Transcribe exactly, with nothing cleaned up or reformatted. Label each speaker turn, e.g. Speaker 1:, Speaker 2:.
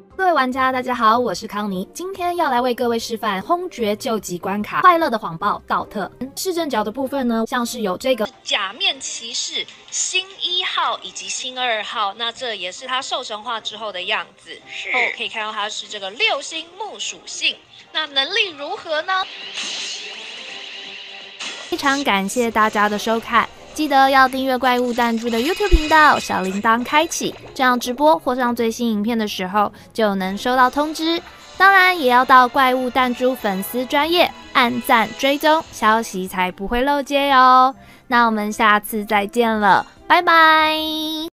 Speaker 1: 各位玩家，大家好，我是康妮，今天要来为各位示范轰厥救急关卡快乐的谎报道特。视正角的部分呢，像是有这个
Speaker 2: 假面骑士新一号以及新二号，那这也是它兽神化之后的样子。是，哦，可以看到它是这个六星木属性，那能力如何呢？
Speaker 1: 非常感谢大家的收看。记得要订阅怪物弹珠的 YouTube 频道，小铃铛开启，这样直播或上最新影片的时候就能收到通知。当然也要到怪物弹珠粉丝专页按赞追踪，消息才不会漏接哟。那我们下次再见了，拜拜。